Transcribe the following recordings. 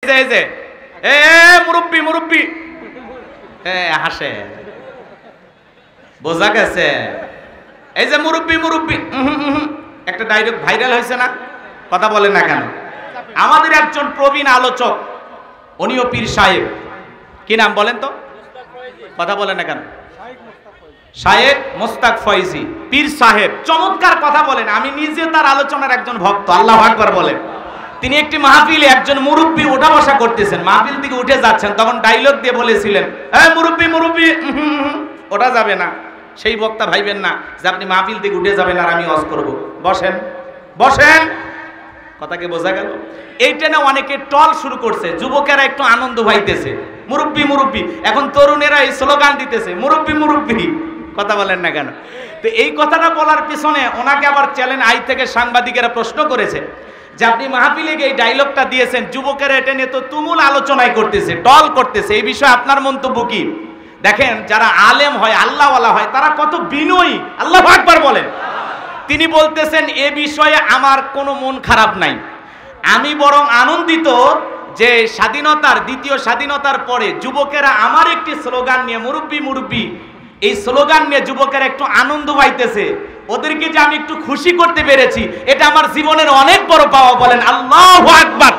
এই যে মুরব্বি মুরব্বি হাসে, বোঝা গেছে? এই যে মুরব্বি মুরব্বি একটা ডায়লগ ভাইরাল হয়েছে না? কথা বলেন না কেন? আমাদের একজন প্রবীণ আলোচক, উনিও পীর সাহেব, কি নাম বলেন তো? কথা বলেন না কেন? শায়েখ মোস্তাক ফয়জি পীর সাহেব, চমৎকার কথা বলেন। আমি নিজে তার আলোচনার একজন ভক্ত। আল্লাহু আকবার বলেন। তিনি একটি মাহফিলে একজন মুরব্বি ওঠা বসা করতেছেন, মাহফিল থেকে উঠে যাচ্ছেন, তখন ডায়লগ দিয়ে বলেছিলেন, মুরব্বি মুরব্বি ওঠা যাবে না। সেই বক্তা ভাইবেন না যে আপনি মাহফিল থেকে উঠে যাবেন আর আমি ওয়াজ করব। বসেন বসেন। কথাকে বোঝা গেল? এইটা না অনেকে টল শুরু করছে, যুবকেরা একটু আনন্দ পাইতেছে, মুরব্বি মুরব্বি। এখন তরুণেরা এই স্লোগান দিতেছে, মুরব্বি মুরব্বি। কথা বলেন না কেন? তো এই কথাটা বলার পিছনে ওনাকে আবার চ্যানেল আই থেকে সাংবাদিকেরা প্রশ্ন করেছে যে আপনি মাহফিলে গিয়ে এই ডায়লগটা দিয়েছেন, যুবকেরা এটা নিয়ে তো তুমুল আলোচনায় করতেছে, টল করতেছে, এই বিষয়ে আপনার মন্তব্য কি? দেখেন, যারা আলেম হয়, আল্লাহওয়ালা হয়, তারা কত বিনয়ী। আল্লাহু আকবার বলেন। তিনি বলতেছেন এ বিষয়ে আমার কোনো মন খারাপ নাই, আমি বরং আনন্দিত যে স্বাধীনতার, দ্বিতীয় স্বাধীনতার পরে যুবকেরা আমার একটি স্লোগান নিয়ে, মুরব্বি মুরব্বি, এই স্লোগান নিয়ে যুবকেরা একটু আনন্দ পাইতেছে, ওদেরকে যে আমি একটু খুশি করতে পেরেছি, এটা আমার জীবনের অনেক বড় পাওয়া। বলেন আল্লাহু আকবার।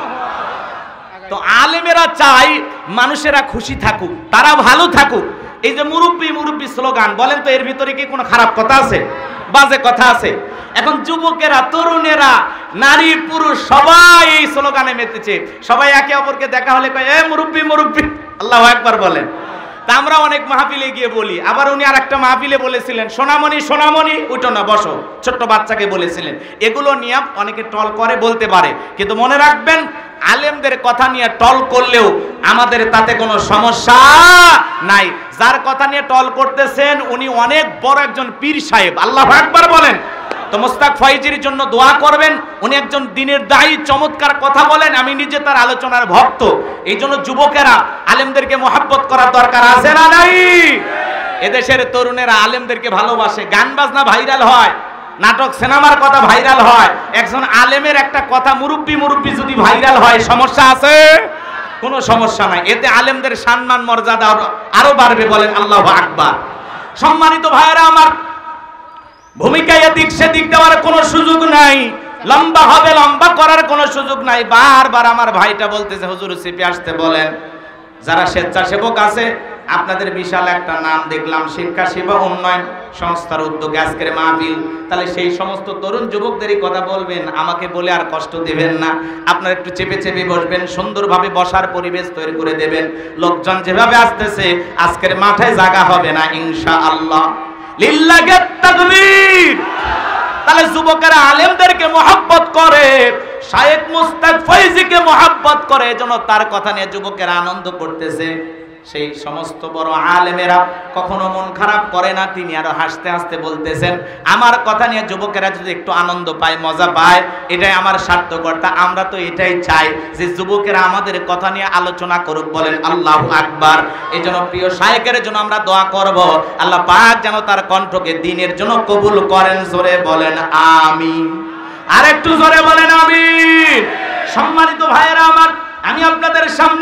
তো আলেমেরা চাই মানুষেরা খুশি থাকুক, তারা ভালো থাকুক। এই যে মুরব্বি মুরব্বি স্লোগান, বলেন তো এর ভিতরে কি কোনো খারাপ কথা আছে? বাজে কথা আছে? এখন যুবকেরা, তরুণেরা, নারী পুরুষ সবাই এই স্লোগানে মেতেছে। সবাই একে অপরকে দেখা হলে কয়, মুরব্বি মুরব্বি। আল্লাহু আকবার বলেন। তা আমরা অনেক মাহফিলে গিয়ে বলি। আবার উনি আরেকটা মাহফিলে বলেছিলেন, সোনামণি সোনামণি উঠো না বসো, ছোট্ট বাচ্চাকে বলেছিলেন। এগুলো নিয়ে অনেকে টল করে, বলতে পারে, কিন্তু মনে রাখবেন আলেমদের কথা নিয়ে টল করলেও আমাদের তাতে কোনো সমস্যা নাই। যার কথা নিয়ে টল করতেছেন উনি অনেক বড় একজন পীর সাহেব। আল্লাহু আকবার বলেন। তো মোস্তাক ফয়জির জন্য দোয়া করবেন, উনি একজন দ্বীনের দায়ী, চমৎকার কথা বলেন, আমি নিজে তার আলোচনার ভক্ত। এই জন্য যুবকেরা আলেমদেরকে মহব্বত করার দরকার আছে না নাই? এদেশের তরুণেরা আলেমদেরকে ভালোবাসে, গান বাজনা ভাইরাল হয়, নাটক সিনেমার কথা ভাইরাল হয়, একজন আলেমের একটা কথা মুরব্বি মুরব্বি যদি ভাইরাল হয়, সমস্যা আছে? কোনো সমস্যা নাই। এতে আলেমদের সম্মান মর্যাদা আরো বাড়বে। বলেন আল্লাহু আকবার। সম্মানিত ভাইয়েরা আমার, ভূমিকায় এদিক সেদিক দেওয়ার কোনো সুযোগ নাই, লম্বা হবে লম্বা করার কোনো সুযোগ নাই। বারবার আমার ভাইটা বলতেছে হুজুর চেপে আসতে বলেন। যারা স্বেচ্ছাসেবক আছে, আপনাদের বিশাল একটা নাম দেখলাম, শিক্ষা সেবা উন্নয়ন সংস্থার উদ্যোগে আজকের মাহফিল। তাহলে সেই সমস্ত তরুণ যুবকদেরই কথা বলবেন, আমাকে বলে আর কষ্ট দিবেন না। আপনারা একটু চেপে চেপে বসবেন, সুন্দরভাবে বসার পরিবেশ তৈরি করে দেবেন। লোকজন যেভাবে আসতেছে আজকের মাঠে জায়গা হবে না ইনশাআল্লাহ। লিল্লাহি তাকবীর। তাহলে যুবকেরা আলেমদেরকে মহব্বত করে, শায়েখ মোস্তাক ফয়জিকে মহব্বত করে, এজন্য তার কথা নিয়ে যুবকেরা আনন্দ করতেছে। সেই সমস্ত বড় আলেমেরা কখনো মন খারাপ করে না। তিনি আরো হাসতে হাসতে বলতেছেন, আমার কথা নিয়ে যুবকেরা যদি একটু আনন্দ পায়, মজা পায়, এটাই আমার সার্থকতা। আমরা তো এটাই চাই যে যুবকেরা আমাদের কথা নিয়ে আলোচনা করুক। বলেন আল্লাহু আকবার। এই জন্য প্রিয় শায়েখের জন্য আমরা দোয়া করব, আল্লাহ পাক যেন তার কণ্ঠকে দ্বীনের জন্য কবুল করেন। জোরে বলেন আমিন। আর একটু জোরে বলেন আমিন। সম্মানিত ভাইয়েরা আমার, আমি আপনাদের সামনে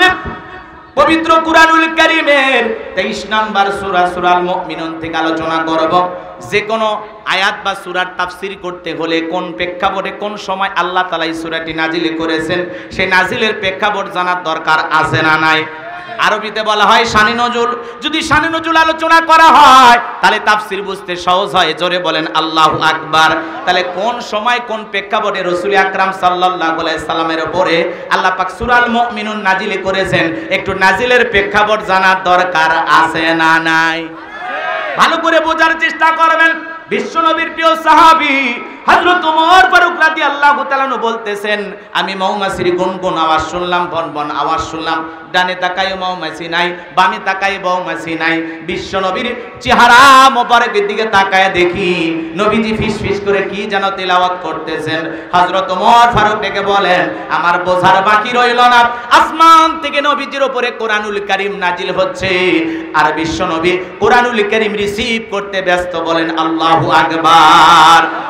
পবিত্র কুরআনুল কারীমের 23 নম্বর সূরা সূরাল মুমিনুন থেকে আলোচনা করব। যে কোনো আয়াত বা সূরার তাফসীর করতে হলে কোন প্রেক্ষাপটে, কোন সময় আল্লাহ তাআলা এই সূরাটি নাজিল করেছেন, সেই নাজিলের প্রেক্ষাপট জানার দরকার আছে না নাই? আরবিতে বলা হয় শানি নজুল। যদি শানি নজুল আলোচনা করা হয় তাহলে তাফসীর বুঝতে সহজ হয়। জোরে বলেন আল্লাহু আকবার। তাহলে কোন সময় কোন প্রেক্ষাপটে রাসূল আকরাম সাল্লাল্লাহু আলাইহি সাল্লামের উপরে আল্লাহ পাক সূরাল মুমিনুন নাজিল করেছেন, একটু নাজিলের প্রেক্ষাপট জানার দরকার আছে না নাই? ভালো করে বোঝার চেষ্টা করবেন। বিশ্বনবীর প্রিয় সাহাবী হযরত ওমর ফারুক রাদিয়াল্লাহু তাআলা বলতেছেন, আমি মৌমাছির গুনগুন আওয়াজ শুনলাম, বনবন আওয়াজ শুনলাম, ডানে তাকাই মৌমাছি নাই, বামে তাকাই মৌমাছি নাই। বিশ্বনবীর চেহারা মোবারকের দিকে তাকায় দেখি নবীজি ফিসফিস করে কি যেন তেলাওয়াত করতেছেন। হযরত ওমর ফারুক ডেকে বলেন, আমার বোঝার বাকি রইল না, আসমান থেকে নবীজির উপরে কোরআনুল কারীম নাজিল হচ্ছে, আর বিশ্বনবী কোরআনুল কারীম রিসিভ করতে ব্যস্ত। বলেন আল্লাহু আকবার।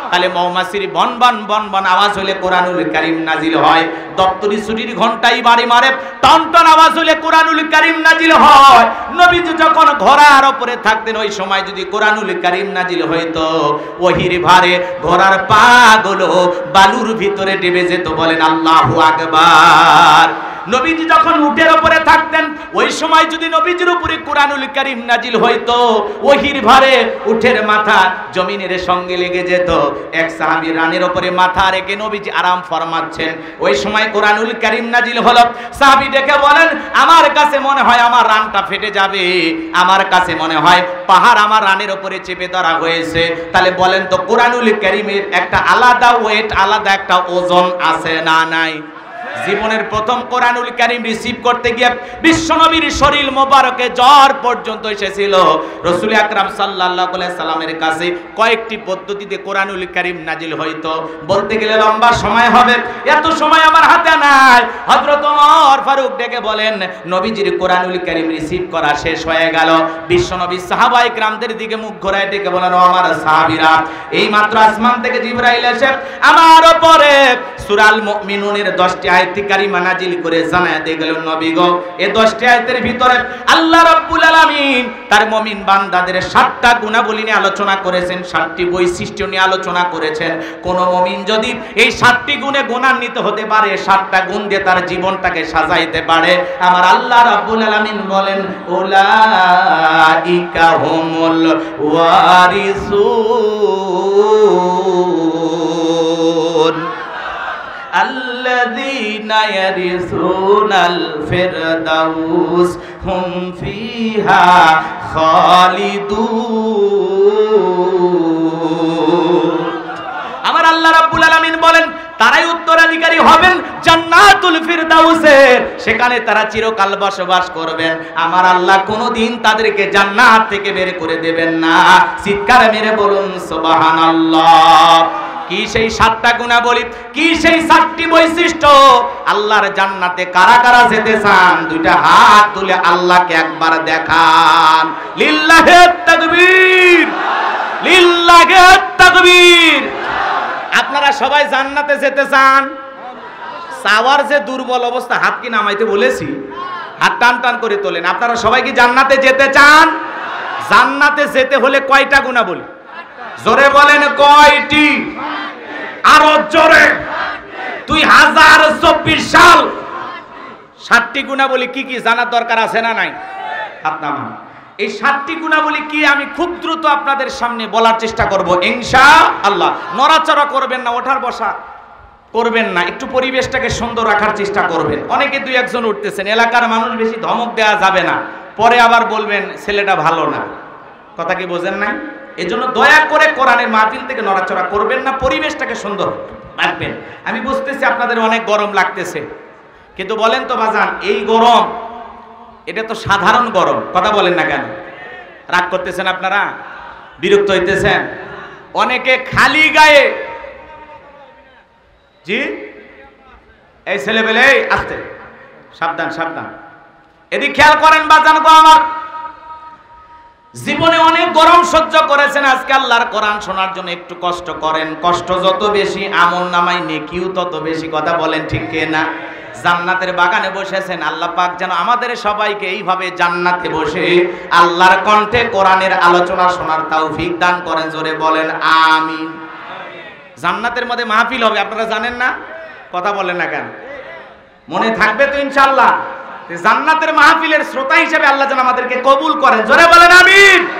তাহলে মৌমাছির বনবন বনবন আওয়াজ হলে কোরআনুল কারীম নাজিল হয়। দপ্তরি ছুটির ঘন্টাই বাড়ি মারে টনটন আওয়াজ হলে কোরআনুল কারীম নাজিল হয়। নবীজি যখন ঘোড়ার উপরে থাকতেন ওই সময় যদি কোরআনুল কারীম নাজিল হইতো, ওহির ভারে ঘোড়ার পাগুলো বালুর ভিতরে ডুবে যেত। বলেন আল্লাহু আকবার। নবীজি যখন উটের উপরে থাকতেন ওই সময় যদি নবীজির উপরে কোরআনুল কারীম নাজিল হইতো, ওহির ভারে উটের মাথা জমিনের সঙ্গে লেগে যেত। এক সাহাবী রানের উপরে মাথা রেখে নবীজি আরাম ফরমাচ্ছেন, ওই সময় কোরআনুল কারীম নাজিল হলো। সাহাবী ডেকে বলেন, আমার কাছে মনে হয় আমার রানটা ফেটে যাবে, আমার কাছে মনে হয় পাহাড় আমার রানের উপরে চেপে ধরা হয়েছে। তাহলে বলেন তো কোরআনুল কারীমের একটা আলাদা ওয়েট, আলাদা একটা ওজন আছে না নাই? জীবনের প্রথম কোরআনুল কারীম রিসিভ করতে গিয়ে বিশ্বনবীর শরীর মোবারকে জ্বর পর্যন্ত এসেছিল। রাসূল আকরাম সাল্লাল্লাহু আলাইহি সাল্লামের কাছে কয়েকটি পদ্ধতিতে কোরআনুল কারীম নাজিল হইতো। বলতে গেলে লম্বা সময় হবে, এত সময় আমার হাতে নাই। হযরত ওমর ফারুক ডেকে বলেন, নবীজির কোরআনুল কারীম রিসিভ করা শেষ হয়ে গেল। বিশ্বনবী সাহাবায়ে কেরামদের দিকে মুখ ঘোরায় ডেকে বলেন, ও আমার সাহাবীরা, এই মাত্র আসমান থেকে জিবরাইল এসে আমার উপরে সূরা আল মুমিনুনের 10টি আয়াত কারিমা নাজিল করে জানায় দিয়ে গেল, নবী গো, এই 10টি আয়াতের ভিতরে আল্লাহ রাব্বুল আলামিন তার মুমিন বান্দাদের 7টা গুণাবলী নিয়ে আলোচনা করেছেন, 7টি বৈশিষ্ট্য নিয়ে আলোচনা করেছেন। কোন মুমিন যদি এই 7টি গুণে গুণান্বিত হতে পারে, 7টা গুণ দিয়ে তার জীবনটাকে সাজাইতে পারে, আমার আল্লাহ রাব্বুল আলামিন বলেন, উলাইকা হুমুল ওয়ারিসুন আল্লাযীনা ইয়ারিসুনাল ফিরদাউস হুম ফিহা খালিদুন। আমার আল্লাহ রাব্বুল আলামিন বলেন, তারাই উত্তরাধিকারী হবেন জান্নাতুল ফিরদাউসের, সেখানে তারা চিরকাল বসবাস করবেন। আমার আল্লাহ কোনোদিন তাদেরকে জান্নাত থেকে বের করে দেবেন না। চিৎকার মেরে বলুন সুবহানাল্লাহ। কি সেই 7টা গুণাবলী, কি সেই 7টি বৈশিষ্ট্য? আল্লাহর জান্নাতে কারা কারা যেতে চান? দুইটা হাত তুলে আল্লাহকে একবার দেখান। লিল্লাহি তাকবীর, লিল্লাহি তাকবীর। আপনারা সবাই জান্নাতে যেতে চান? চাওয়ার যে দুর্বল অবস্থা, হাত কি নামাইতে বলেছি? হাত টান টান করে তোলেন। আপনারা সবাই কি জান্নাতে যেতে চান? জান্নাতে যেতে হলে কয়টা গুণাবলী? জোরে বলেন কয়টি? আরো জোরে। 2024 সাল 7টি গুণাবলী কি কি জানার দরকার আছে না নাই? হাত নামান। এই 7টি গুণাবলী কি আমি খুব দ্রুত আপনাদের সামনে বলার চেষ্টা করব ইনশাআল্লাহ। নড়াচড়া করবেন না, ওঠার বসা করবেন না, একটু পরিবেশটাকে সুন্দর রাখার চেষ্টা করবেন। অনেকে 2-1 উঠতেছেন, এলাকার মানুষ বেশি ধমক দেওয়া যাবে না, পরে আবার বলবেন ছেলেটা ভালো না। কথা কি বোঝেন নাই? এজন্য দয়া করে কোরআনের মাহফিল থেকে নড়াচড়া করবেন না, পরিবেশটাকে সুন্দর রাখবেন। আমি বুঝতেছি আপনাদের অনেক গরম লাগতেছে, কিন্তু বলেন তো বাজান, এই গরম এটা তো সাধারণ গরম। কথা বলেন না কেন? রাগ করতেছেন আপনারা? বিরক্ত হইতেছেন? অনেকে খালি গায়ে, জি এই ছেলেবেলে আসতে সাবধান সাবধান, এদিকে খেয়াল করেন বাজান গো আমার। জীবনে অনেক গরম সহ্য করেছেন, আজকে আল্লাহর কোরআন শোনার জন্য একটু কষ্ট করেন। কষ্ট যত বেশি আমলনামায় নেকিও তত বেশি। কথা বলেন ঠিক কিনা? জান্নাতের বাগানে বসেছেন, আল্লাহ পাক যেন আমাদের সবাইকে এইভাবে জান্নাতে বসে আল্লাহর কণ্ঠে কোরআনের আলোচনা শোনার তৌফিক দান করেন। জোরে বলেন আমিন। জান্নাতের মধ্যে মাহফিল হবে, আপনারা জানেন না? কথা বলেন না কেন? মনে থাকবে তো ইনশাআল্লাহ? জান্নাতের মাহফিলের শ্রোতা হিসেবে আল্লাহ যেন আমাদেরকে কবুল করেন। জোরে বলেন আমিন।